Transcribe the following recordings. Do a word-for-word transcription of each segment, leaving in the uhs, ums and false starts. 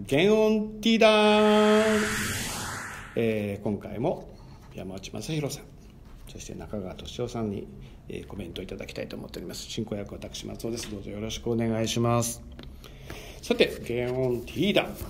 原音ティーダー、えー、今回も山内正弘さん、そして中川俊夫さんに、えー、コメントいただきたいと思っております。進行役私松尾です。どうぞよろしくお願いします。さて、原音ティーダー、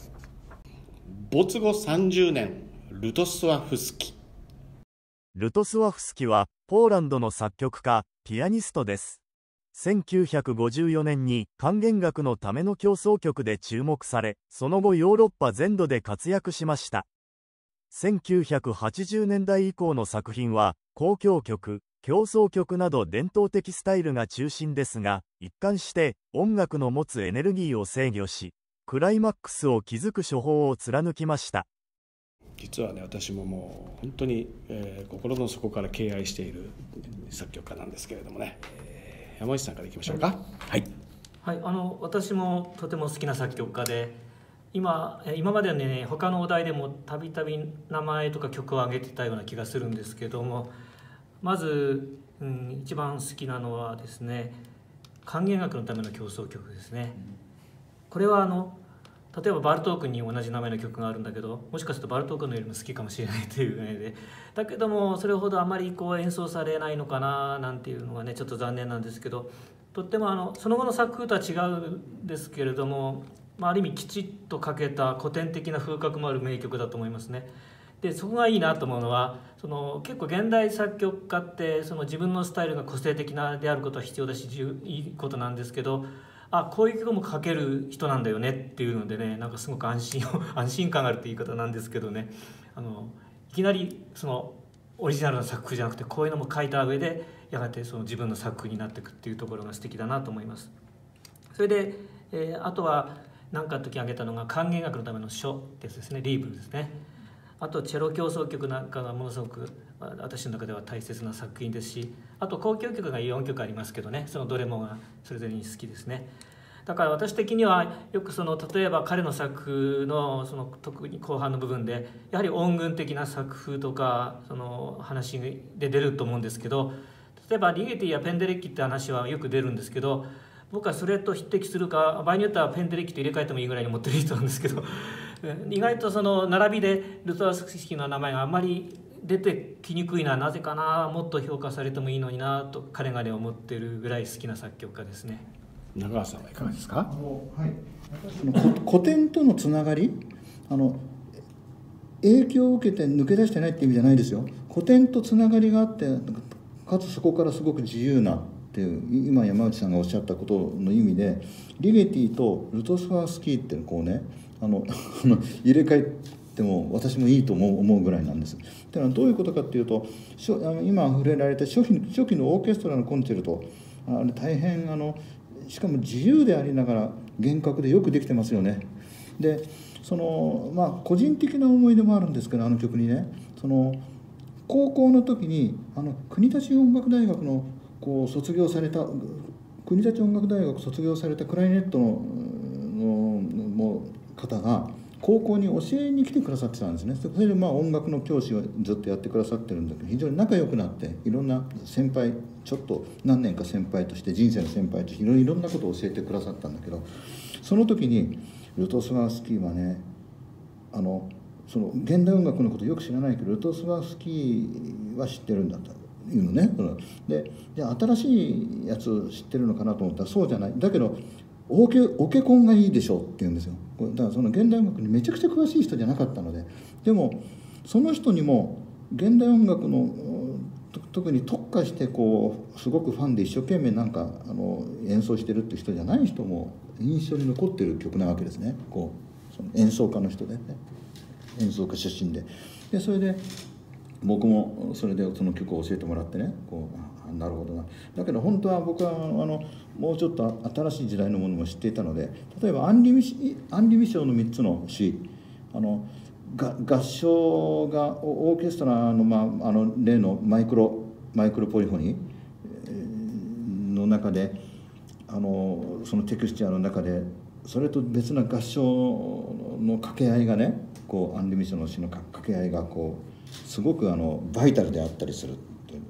没後さんじゅうねん、ルトスワフスキ。 ルトスワフスキはポーランドの作曲家、ピアニストです。せんきゅうひゃくごじゅうよねんに管弦楽のための協奏曲で注目され、その後ヨーロッパ全土で活躍しました。せんきゅうひゃくはちじゅうねんだい以降の作品は交響曲、協奏曲など伝統的スタイルが中心ですが、一貫して音楽の持つエネルギーを制御し、クライマックスを築く手法を貫きました。 実はね、私ももう本当に、えー、心の底から敬愛している作曲家なんですけれどもね、えー、山内さんからいきましょうか。はい、 はい、あの私もとても好きな作曲家で、今今までね、他のお題でもたびたび名前とか曲を挙げてたような気がするんですけども、まず、うん、一番好きなのはですね、管弦楽のための協奏曲ですね。これはあの例えばバルトークに同じ名前の曲があるんだけど、もしかするとバルトークのよりも好きかもしれないというぐらいで、だけどもそれほどあまりこう演奏されないのかななんていうのがね、ちょっと残念なんですけど、とってもあのその後の作風とは違うんですけれども、まあ、ある意味きちっと書けた古典的な風格もある名曲だと思いますね。でそこがいいなと思うのは、その結構現代作曲家ってその自分のスタイルが個性的なであることは必要だし、いいことなんですけど、あ、こういう曲も書ける人なんだよねっていうのでね、なんかすごく安心を安心感があるって言い方なんですけどね、あのいきなりそのオリジナルの作風じゃなくて、こういうのも書いた上でやがてその自分の作風になっていくっていうところが素敵だなと思います。それで、えー、あとは何かの時挙げたのが管弦楽のための書ですね、リーブルですね。あとチェロ協奏曲なんかがものすごく私の中では大切な作品ですし、あと交響曲がよんきょくありますけどね、そのどれもがそれぞれに好きですね。だから私的にはよくその例えば彼の作風のその特に後半の部分でやはり音群的な作風とかその話で出ると思うんですけど、例えばリゲティやペンデレッキって話はよく出るんですけど、僕はそれと匹敵するか、場合によってはペンデレッキと入れ替えてもいいぐらいに持ってる人なんですけど、意外とその並びでルトワフスキーの名前があまり出てきにくいのはなぜかな、もっと評価されてもいいのになと彼がね思っているぐらい好きな作曲家ですね。 中川さんはいかがですか。 あの、はい、古典とのつながり、あの影響を受けて抜け出してないって意味じゃないですよ。古典とつながりがあって、かつそこからすごく自由なっていう、今山内さんがおっしゃったことの意味で、リゲティとルトスワフスキーってこうね、あの入れ替えても私もいいと思う、思うぐらいなんです。っていうのはどういうことかっていうと、今触れられた初期、初期のオーケストラのコンチェルト、あれ大変あのしかも自由でありながら厳格でよくできてますよね。でそのまあ個人的な思い出もあるんですけど、あの曲にね、その高校の時にあの国立音楽大学のこう卒業された国立音楽大学卒業されたクラリネットのの方が高校に教えに来てくださってたんですね。それでまあ音楽の教師をずっとやってくださってるんだけど、非常に仲良くなって、いろんな先輩、ちょっと何年か先輩として、人生の先輩としていろいろなことを教えてくださったんだけど、その時にルトスワフスキーはね、あのその現代音楽のことよく知らないけど、ルトスワフスキーは知ってるんだというのね。で、じゃあ新しいやつ知ってるのかなと思ったら、そうじゃない。だけどオケ、オケコンがいいでしょうって言うんですよ。だからその現代音楽にめちゃくちゃ詳しい人じゃなかったので、でもその人にも現代音楽の特に特化してこうすごくファンで一生懸命なんかあの演奏してるっていう人じゃない人も印象に残ってる曲なわけですね。こうその演奏家の人でね、演奏家出身で、でそれで僕もそれでその曲を教えてもらってね、こうなるほどな。だけど本当は僕はあのもうちょっと新しい時代のものも知っていたので、例えばアンリミアンリミ賞のみっつの詩、あのが合唱がオーケストラの、まあ、あの例のマイクロマイクロポリフォニーの中で、あのそのテクスチャーの中でそれと別な合唱の掛け合いがね、こうアンリミ賞の詩の掛け合いがこうすごくあのバイタルであったりするっていう、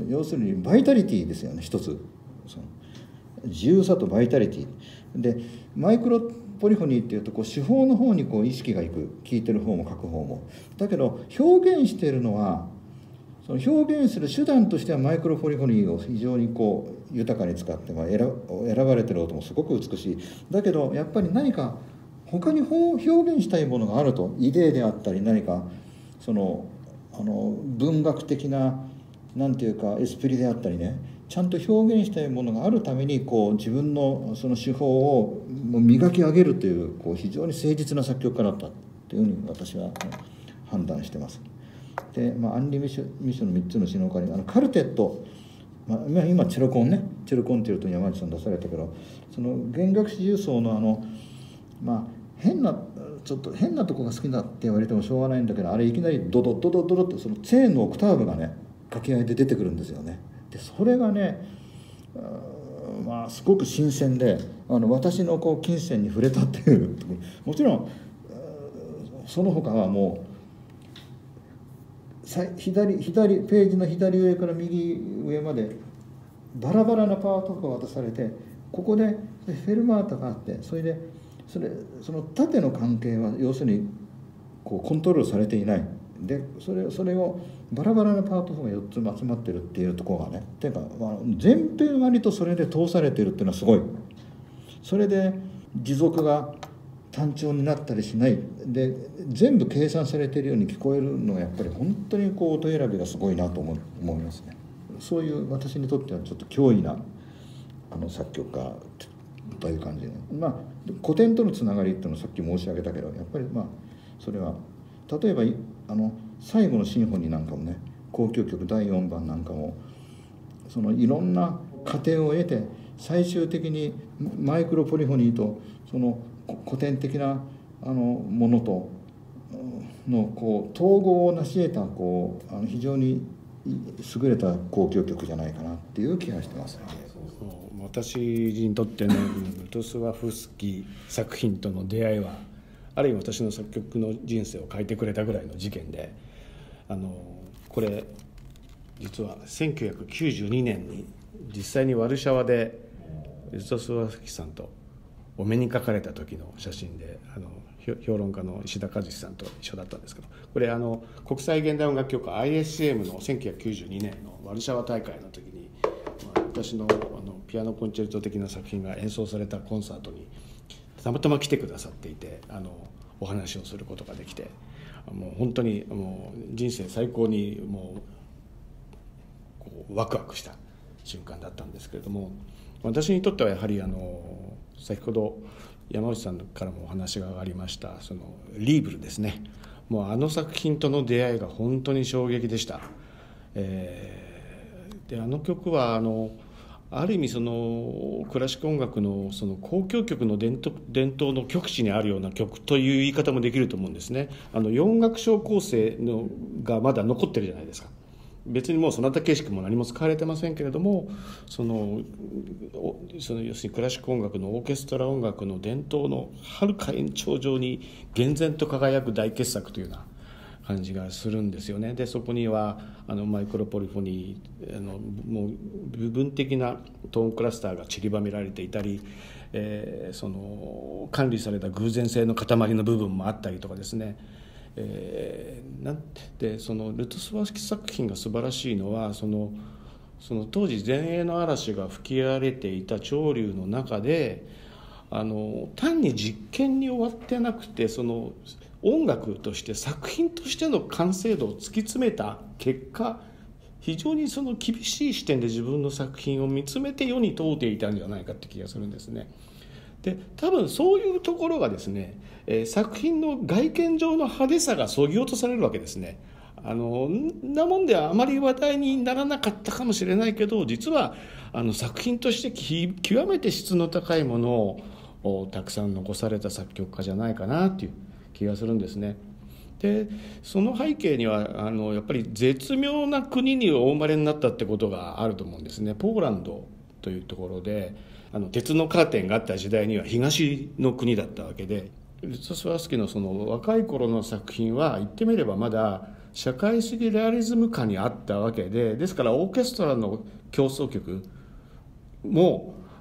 要するにバイタリティですよね。一つその自由さとバイタリティで、マイクロポリフォニーっていうとこう手法の方にこう意識がいく、聴いてる方も書く方も。だけど表現しているのはその表現する手段としてはマイクロポリフォニーを非常にこう豊かに使って、まあ、選, 選ばれてる音もすごく美しい。だけどやっぱり何か他に表現したいものがあると、イデーであったり何かそのあの文学的ななんていうかエスプリであったりね、ちゃんと表現したいものがあるためにこう自分のその手法を磨き上げるという、こう非常に誠実な作曲家だったというふうに私は判断してます。で、まあ、アンリ・ミシュミシュのみっつの詩の他にあのカルテット、まあ、今チェロコンね、チェロコンっていうと山内さん出されたけど、その弦楽四重奏のあのまあ変なちょっと変なとこが好きだって言われてもしょうがないんだけど、あれいきなりドドドドドドってそのチェーンのオクターブがね掛け合いで出てくるんですよね。でそれがね、まあすごく新鮮で、あの私のこう琴線に触れたっていう。もちろんその他はもう左左ページの左上から右上までバラバラなパートが渡されて、ここでフェルマータがあって、それでそれその縦の関係は要するにこうコントロールされていない。でそれそれをバラバラなパートがよっつも集まってるっていうところがね、っていうか、まあ、全編割とそれで通されてるっていうのはすごい。それで持続が単調になったりしないで、全部計算されているように聞こえるのがやっぱり本当にこう音選びがすごいなと思思いますね。そういう私にとってはちょっと脅威なあの作曲家という感じで、まあ古典とのつながりっていうのをさっき申し上げたけど、やっぱりまあそれは例えばあの最後のシンフォニーなんかもね、交響曲だいよんばんなんかもそのいろんな過程を得て最終的にマイクロポリフォニーとその古典的なあのものとのこう統合を成し得たこうあの非常に優れた交響曲じゃないかなっていう気がしてます。 私にとってのルトスワフスキー作品との出会いはある意味私の作曲の人生を変えてくれたぐらいの事件で、あのこれ実はせんきゅうひゃくきゅうじゅうにねんに実際にワルシャワでルトスワフスキーさんとお目にかかれた時の写真で、あの評論家の石田和志さんと一緒だったんですけど、これあの国際現代音楽協会 アイエスエム のせんきゅうひゃくきゅうじゅうにねんのワルシャワ大会の時に、まあ、私のあのピアノコンチェルト的な作品が演奏されたコンサートにたまたま来てくださっていて、あのお話をすることができて、もう本当にもう人生最高にもうこうワクワクした瞬間だったんですけれども、私にとってはやはりあの先ほど山内さんからもお話がありましたそのリーブルですね。もうあの作品との出会いが本当に衝撃でした。えー、であの曲はあのある意味そのクラシック音楽のその交響曲の伝統、伝統の極致にあるような曲という言い方もできると思うんですね。あのよん楽章構成のがまだ残ってるじゃないですか。別にもうそなた形式も何も使われてませんけれども、そのその要するにクラシック音楽のオーケストラ音楽の伝統のはるか延長上に厳然と輝く大傑作というような感じがするんですよね。でそこにはあのマイクロポリフォニーあのもう部分的なトーンクラスターが散りばめられていたり、えー、その管理された偶然性の塊の部分もあったりとかですね。えー、なんでそのルトスワフスキー作品が素晴らしいのはそのその当時前衛の嵐が吹き荒れていた潮流の中であの単に実験に終わってなくて、その音楽として作品としての完成度を突き詰めた結果、非常にその厳しい視点で自分の作品を見つめて世に問うていたんじゃないかって気がするんですね。で多分そういうところがですね、えー、作品の外見上の派手さがそぎ落とされるわけですね。あのなもんではあまり話題にならなかったかもしれないけど、実はあの作品としてき極めて質の高いものをたくさん残された作曲家じゃないかなっていう気がするんですね。でその背景にはあのやっぱり絶妙な国にお生まれになったってことがあると思うんですね。ポーランドというところであの鉄のカーテンがあった時代には東の国だったわけで、ルトスワフスキーのその若い頃の作品は言ってみればまだ社会主義レアリズム下にあったわけで、ですからオーケストラの協奏曲も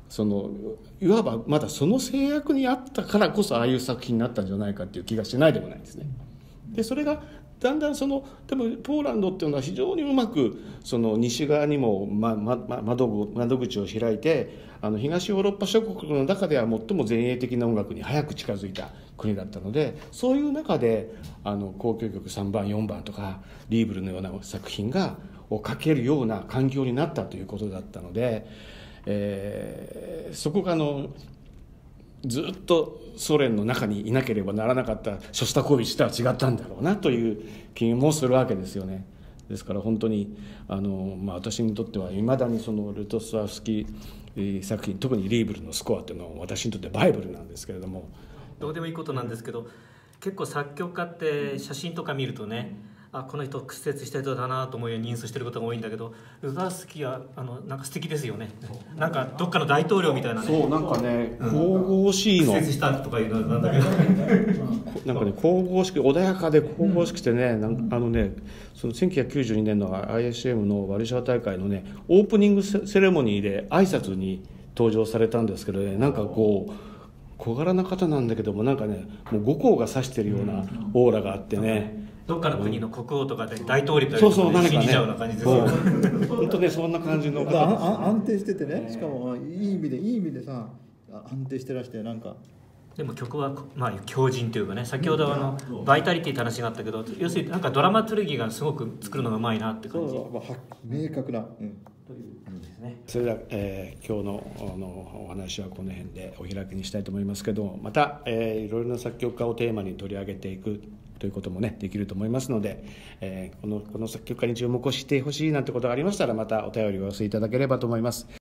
そのいわばまだその制約にあったからこそああいう作品になったんじゃないかっていう気がしないでもないですね。でそれがだんだんそのでもポーランドっていうのは非常にうまくその西側にも、ままま、窓, 窓口を開いて、あの東ヨーロッパ諸国の中では最も前衛的な音楽に早く近づいた国だったので、そういう中であの交響曲さんばんよんばんとかリーブルのような作品がを書けるような環境になったということだったので、えー、そこがあのずっとソ連の中にいなければならなかったショスタコーヴィチとは違ったんだろうなという気もするわけですよね。ですから本当にあの、まあ、私にとってはいまだにそのルトスワフスキー作品、特にリーブルのスコアというのは私にとってバイブルなんですけれども、 どうでもいいことなんですけど、結構作曲家って写真とか見るとね、あこの人屈折した人だなと思うように認識してることが多いんだけど、ルトスワフスキーはあのなんか素敵ですよね。なんかどっかの大統領みたいなね。 そうなんかね神々しいの。 屈折したとかいうのなんだけどなんかね神々しく穏やかで神々しくてね、なんあのねそのせんきゅうひゃくきゅうじゅうにねんの アイエスエム のワルシャワ大会のねオープニングセレモニーで挨拶に登場されたんですけどね、なんかこう小柄な方なんだけどもなんかねもう五光が差してるようなオーラがあってね、 どっかの国の国王とかで大統領とかそうそう、 信じちゃうような感じですよね。 本当ねそんな感じの方ああ安定しててね、しかもいい意味でいい意味でさ安定してらして、なんかでも曲はまあ強靭というかね、先ほどあのバイタリティって話があったけど、要するになんかドラマトルギーがすごく作るのがうまいなって感じ。 そうは明確な、うん、 という感じですね。 それでは、えー、今日のあのお話はこの辺でお開きにしたいと思いますけど、また、えー、いろいろな作曲家をテーマに取り上げていくということもねできると思いますので、えー、このこの作曲家に注目をしてほしいなんてことがありましたらまたお便りをお寄せいただければと思います。